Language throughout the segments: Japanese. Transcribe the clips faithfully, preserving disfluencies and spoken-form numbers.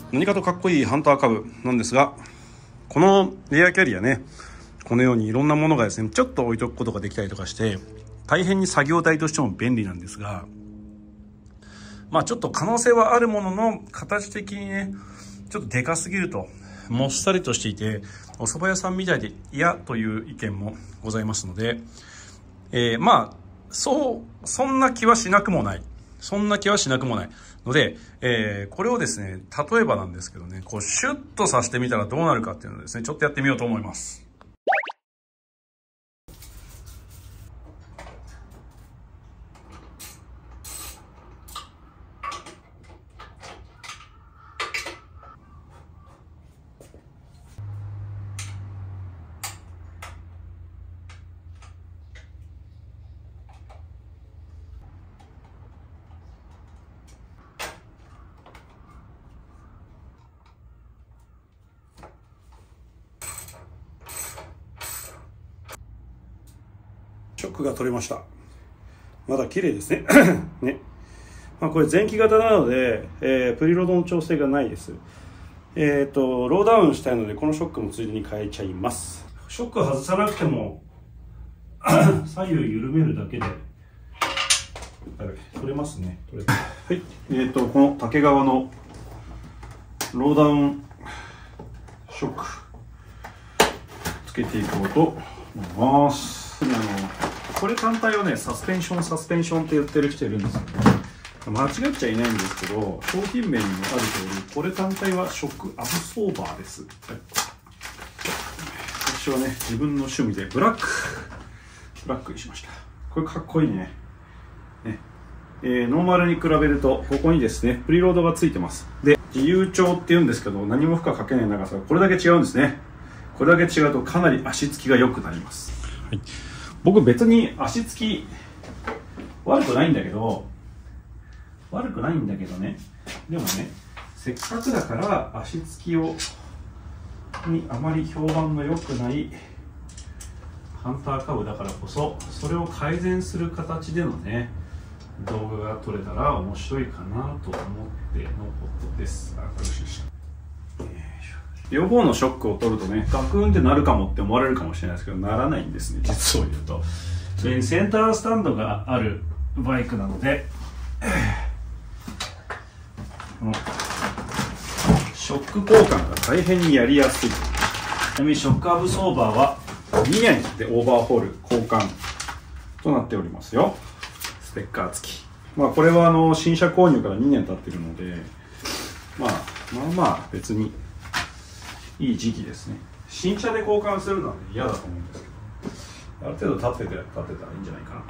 何かとかっこいいハンターカブなんですが、このレアキャリアね、このようにいろんなものがですね、ちょっと置いとくことができたりとかして、大変に作業台としても便利なんですが、まあちょっと可能性はあるものの、形的にね、ちょっとでかすぎると、もっさりとしていて、お蕎麦屋さんみたいで嫌という意見もございますので、えー、まあ、そう、そんな気はしなくもない。そんな気はしなくもない。ので、えー、これをですね、例えばなんですけどね、こう、シュッとさせてみたらどうなるかっていうのをですね、ちょっとやってみようと思います。ショックが取れました。まだ綺麗ですね。ね。まあこれ前期型なので、えー、プリロードの調整がないです。えっと、ローダウンしたいので、このショックもついでに変えちゃいます。ショック外さなくても、左右緩めるだけで、取れますね。取れた。はい。えっと、この竹革のローダウンショック、つけていこうと思います。あのこれ単体をね、サスペンションサスペンションって言ってる人いるんですよね。間違っちゃいないんですけど、商品名にもある通り、これ単体はショックアブソーバーです。はい、私はね、自分の趣味でブラックブラックにしました。これかっこいいね。ね、えー、ノーマルに比べると、ここにですね、プリロードがついてます。で、自由帳って言うんですけど、何も負荷かけない長さがこれだけ違うんですね。これだけ違うとかなり足つきが良くなります。はい、僕別に足つき悪くないんだけど、悪くないんだけどね、でもね、せっかくだから足つきをにあまり評判の良くないハンターカブだからこそ、それを改善する形でのね、動画が撮れたら面白いかなと思ってのことです。あ、よしよし。両方のショックを取るとね、ガクンってなるかもって思われるかもしれないですけど、ならないんですね、実を言うと。センタースタンドがあるバイクなので、ショック交換が大変にやりやすい。ちなみにショックアブソーバーはにねんでオーバーホール交換となっておりますよ。ステッカー付き。まあこれはあの新車購入からにねん経ってるので、まあまあまあ別にいい時期ですね。新車で交換するのは、ね、嫌だと思うんですけど、ある程度立ってて立ってたらいいんじゃないかな。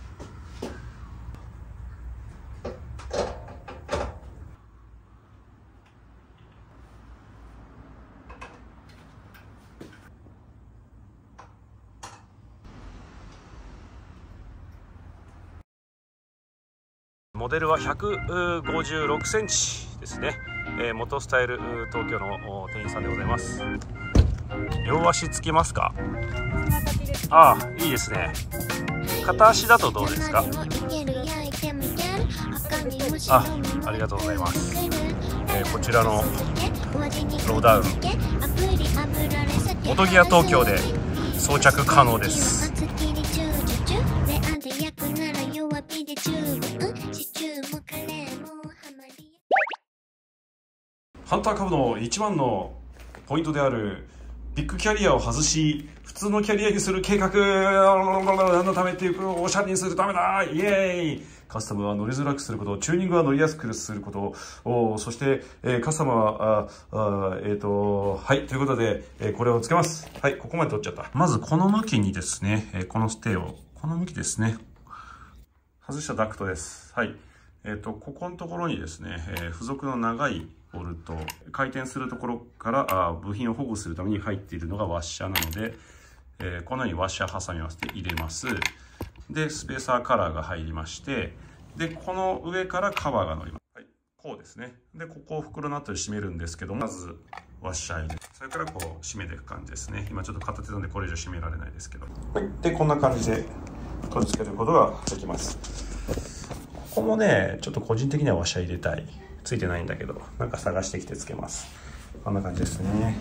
モデルはひゃくごじゅうろくセンチですね。えー、元スタイル東京の店員さんでございます。両足つきますか？ああ、いいですね。片足だとどうですか？あ、ありがとうございます。えー、こちらのローダウン、元ギア東京で装着可能です。ハンターカブの一番のポイントであるビッグキャリアを外し、普通のキャリアにする計画のためっていう、おしゃれにするためだ、イエーイ。カスタムは乗りづらくすること、チューニングは乗りやすくすること、おそして、えー、カスタムは、ああえっ、ー、と、はい、ということで、えー、これをつけます。はい、ここまで取っちゃった。まずこの向きにですね、えー、このステーを、この向きですね。外したダクトです。はい。えっ、ー、と、ここのところにですね、えー、付属の長いボルト、回転するところからあ部品を保護するために入っているのがワッシャーなので、えー、このようにワッシャー挟み合わせて入れます。で、スペーサーカラーが入りまして、で、この上からカバーが乗ります。はい、こうですね。で、ここを袋ナットで締めるんですけども、まずワッシャー入れ、それからこう締めていく感じですね。今ちょっと片手なんでこれ以上締められないですけど。はい、で、こんな感じで取り付けることができます。 こもね、ちょっと個人的にはワッシャー入れたい。ついてないんだけど、なんか探してきてつけます。こんな感じですね。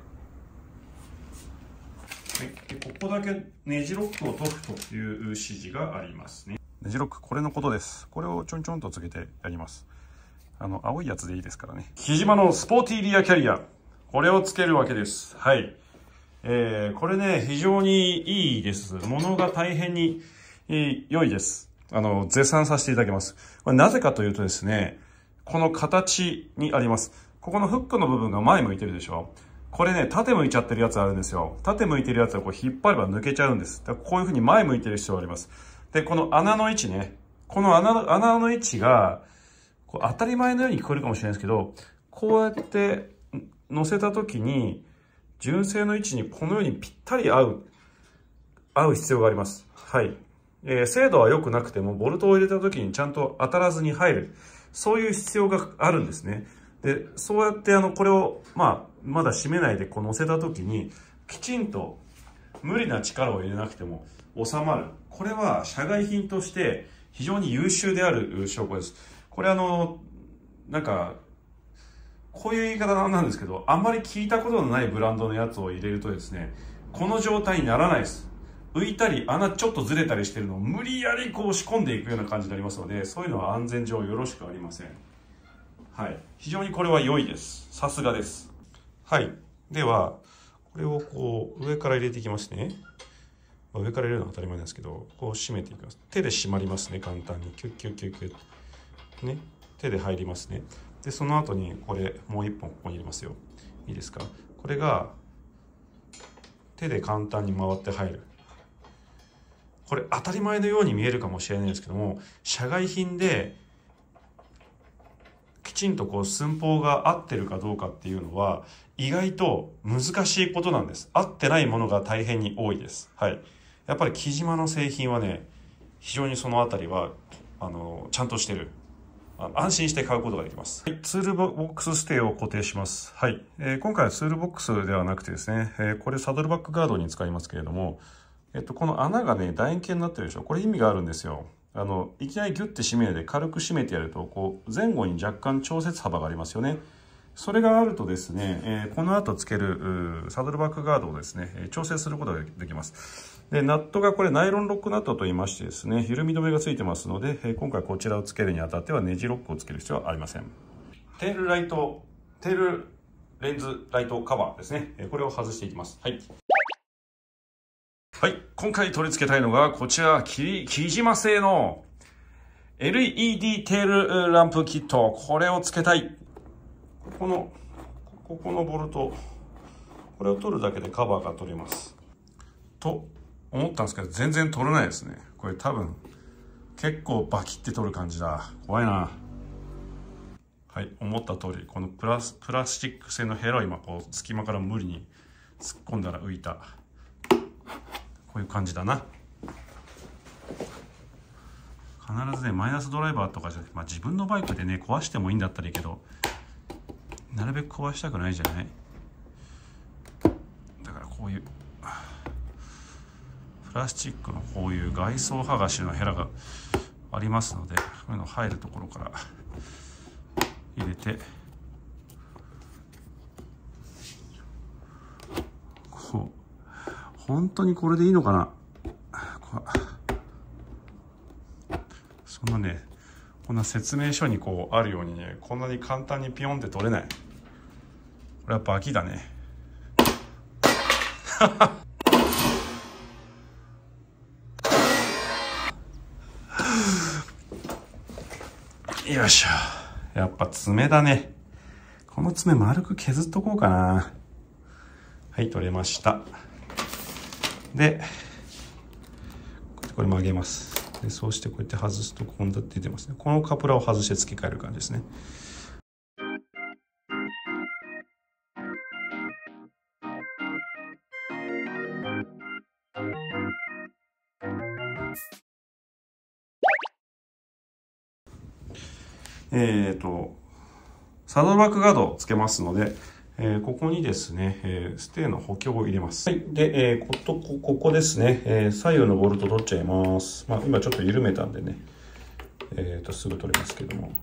はい、でここだけネジロックを解くという指示がありますね。ネジロック、これのことです。これをちょんちょんとつけてやります。あの、青いやつでいいですからね。木島のスポーティーリアキャリア。これをつけるわけです。はい。えー、これね、非常にいいです。物が大変に、えー、良いです。あの、絶賛させていただきます。これなぜかというとですね、この形にあります。ここのフックの部分が前向いてるでしょ。これね、縦向いちゃってるやつあるんですよ。縦向いてるやつをこう引っ張れば抜けちゃうんです。だからこういう風に前向いてる必要があります。で、この穴の位置ね。この穴の、穴の位置が、こう当たり前のように聞こえるかもしれないですけど、こうやって乗せた時に、純正の位置にこのようにぴったり合う、合う必要があります。はい。えー、精度は良くなくても、ボルトを入れた時にちゃんと当たらずに入る。そういう必要があるんですね。で、そうやってあの、これを、まあ、まだ締めないでこう乗せた時に、きちんと無理な力を入れなくても収まる。これは社外品として非常に優秀である証拠です。これあの、なんか、こういう言い方なんですけど、あんまり聞いたことのないブランドのやつを入れるとですね、この状態にならないです。浮いたり穴ちょっとずれたりしてるのを無理やりこう押し込んでいくような感じになりますので、そういうのは安全上よろしくありません。はい。非常にこれは良いです。さすがです。はい。では、これをこう上から入れていきますね。上から入れるのは当たり前なんですけど、こう締めていきます。手で締まりますね、簡単に。キュッキュッキュッキュッ。ね。手で入りますね。で、その後にこれもう一本ここに入れますよ。いいですか？これが手で簡単に回って入る。これ当たり前のように見えるかもしれないですけども、社外品できちんとこう寸法が合ってるかどうかっていうのは意外と難しいことなんです。合ってないものが大変に多いです。はい。やっぱり木島の製品はね、非常にそのあたりはあのちゃんとしてる。安心して買うことができます。はい、ツールボックスステーを固定します。はい。えー、今回はツールボックスではなくてですね、えー、これサドルバックガードに使いますけれども、えっと、この穴がね、楕円形になってるでしょ。これ意味があるんですよ。あの、いきなりギュッて締めないで軽く締めてやると、こう、前後に若干調節幅がありますよね。それがあるとですね、えー、この後つけるサドルバックガードをですね、調整することができます。で、ナットがこれナイロンロックナットと言いましてですね、緩み止めがついてますので、えー、今回こちらをつけるにあたってはネジロックをつける必要はありません。テールライト、テールレンズライトカバーですね。これを外していきます。はい。はい。今回取り付けたいのが、こちら、木島製の エルイーディー テールランプキット。これを付けたい。ここの、ここのボルト、これを取るだけでカバーが取れます。と思ったんですけど、全然取れないですね。これ多分、結構バキって取る感じだ。怖いな。はい。思った通り、このプラス、プラスチック製のヘラを今、こう、隙間から無理に突っ込んだら浮いた。こういう感じだな。必ずね、マイナスドライバーとかじゃなくて、まあ、自分のバイクでね、壊してもいいんだったらいいけど、なるべく壊したくないじゃない。だからこういうプラスチックのこういう外装剥がしのヘラがありますので、こういうの入るところから入れて、こう本当にこれでいいのかな。そんなね、こんな説明書にこうあるようにね、こんなに簡単にピヨンって取れない。これはバキだね。よいしょ。やっぱ爪だね。この爪丸く削っとこうかな。はい、取れました。で、これ曲げます。で、そうしてこうやって外すとこんな出てますね。このカプラを外して付け替える感じですね。えっと、サドルバックガードをつけますので、えー、ここにですね、えー、ステーの補強を入れます。はい。で、えー、ここ、ここですね、えー、左右のボルト取っちゃいます。まあ、今ちょっと緩めたんでね、 えー、とすぐ取れますけども。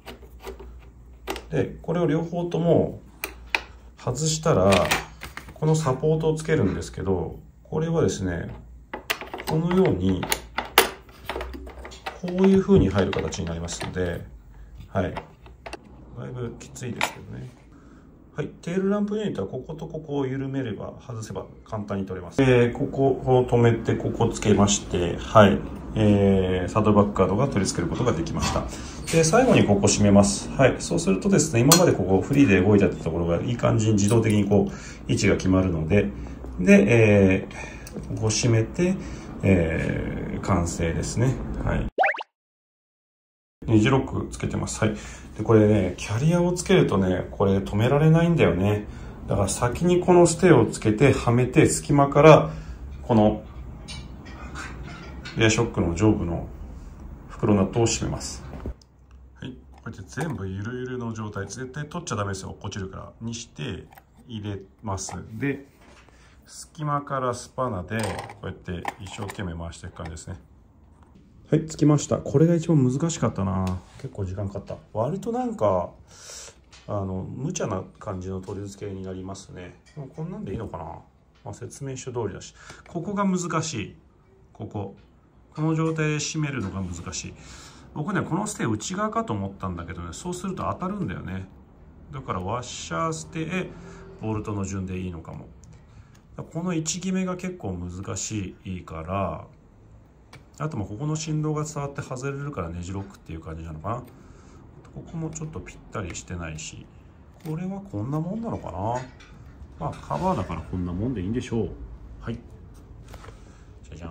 でこれを両方とも外したらこのサポートをつけるんですけど、これはですねこのようにこういう風に入る形になりますので、はい、だいぶきついですけどね。はい、テールランプユニットはこことここを緩めれば外せば簡単に取れます。えー、ここを止めてここつけまして、はい、えー、サドルバックガードが取り付けることができました。で最後にここ締めます。はい、そうするとですね、今までここフリーで動いてたところがいい感じに自動的にこう位置が決まるので、で、えー、ここ締めて、えー、完成ですね。はい。ネジロックつけてます。はい。で、これね、キャリアをつけるとね、これ止められないんだよね。だから先にこのステをつけて、はめて、隙間から、この、エアショックの上部の袋ナットを締めます。はい。こうやって全部ゆるゆるの状態、絶対取っちゃダメですよ。落ちるから。にして、入れます。で、隙間からスパナで、こうやって一生懸命回していく感じですね。はい、つきました。これが一番難しかったな。結構時間かかった。割となんか、あの、無茶な感じの取り付けになりますね。でもこんなんでいいのかな。まあ、説明書通りだし。ここが難しい。ここ。この状態で締めるのが難しい。僕ね、このステ内側かと思ったんだけどね、そうすると当たるんだよね。だからワッシャーステ、ボルトの順でいいのかも。この位置決めが結構難しいから、あともここの振動が伝わって外れるからネジロックっていう感じなのかな。ここもちょっとぴったりしてないし、これはこんなもんなのかな。まあカバーだからこんなもんでいいんでしょう。はい。じゃじゃん。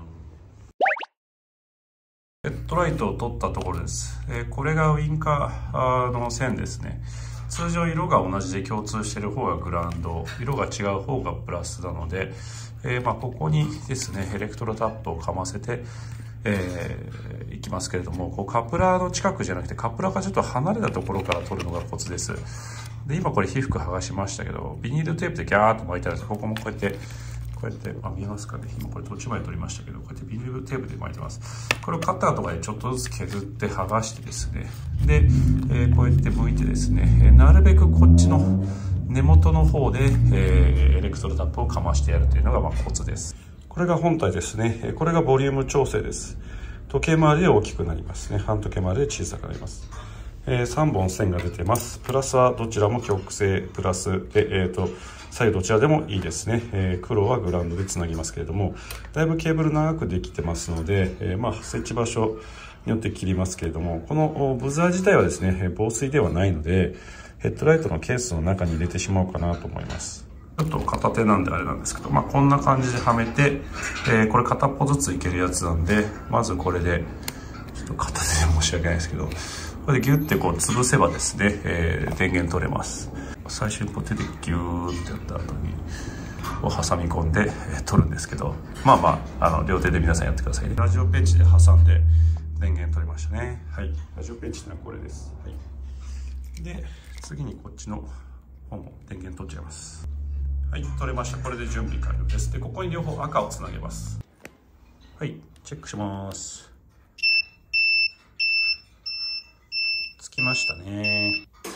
ヘッドライトを取ったところです。えー、これがウインカーの線ですね。通常色が同じで共通している方がグラウンド、色が違う方がプラスなので、えー、まあここにですねエレクトロタップをかませて、えー、いきますけれども、こうカプラーの近くじゃなくてカプラーがちょっと離れたところから取るのがコツです。で今これ被服剥がしましたけど、ビニールテープでギャーッと巻いてあるんです。ここもこうやってこうやって、あ、見えますかね。今これ途中まで取りましたけど、こうやってビニールテープで巻いてます。これをカッターとかでちょっとずつ削って剥がしてですね。で、えー、こうやって向いてですね、なるべくこっちの根元の方で、えー、エレクトロタップをかましてやるというのがまあコツです。これが本体ですね。これがボリューム調整です。時計回りで大きくなりますね。半時計回りで小さくなります。えー、さんぼん線が出てます。プラスはどちらも極性プラスで、えーと、左右どちらでもいいですね。えー、黒はグラウンドでつなぎますけれども、だいぶケーブル長くできてますので、えー、まあ設置場所によって切りますけれども、このブザー自体はですね、防水ではないので、ヘッドライトのケースの中に入れてしまおうかなと思います。ちょっと片手なんであれなんですけど、まあこんな感じではめて、えー、これ片っぽずついけるやつなんで、まずこれで、ちょっと片手で申し訳ないですけど、これでギュッてこう潰せばですね、えー、電源取れます。最初にこう手でギューってやった後にこう挟み込んで、えー、取るんですけど、まあまあ、あの両手で皆さんやってくださいね。ラジオペンチで挟んで電源取れましたね。はい。ラジオペンチってのはこれです。はい。で、次にこっちの方も電源取っちゃいます。はい、取れました。これで準備完了です。で、ここに両方赤をつなげます。はい、チェックします。つきましたね。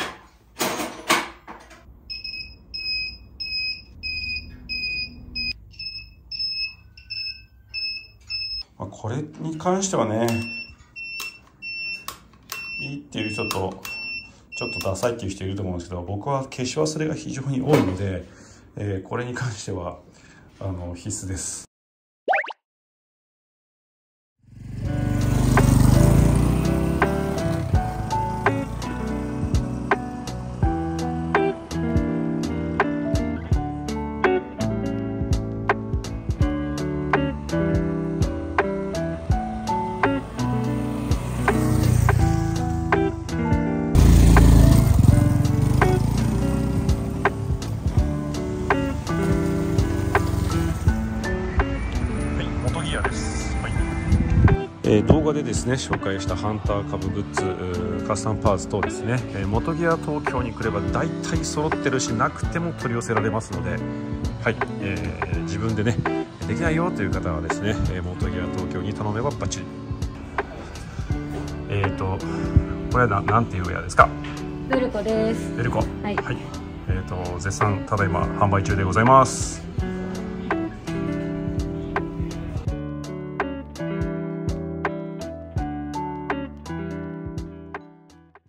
まあ、これに関してはね、いいっていう人と、ちょっとダサいっていう人いると思うんですけど、僕は消し忘れが非常に多いので、えー、これに関してはあの必須です。えー、動画でですね紹介したハンター株グッズカスタムパーツ等ですね、えー、元ギア東京に来れば大体揃ってるし、なくても取り寄せられますので、はい、えー、自分でねできないよという方はですね元ギア東京に頼めばバッチリ。 えっ、ー、とこれはななんていうウェアですか？ ベルコです。 ベルコ。 はい。 はい、えっ、ー、と絶賛ただいま販売中でございます。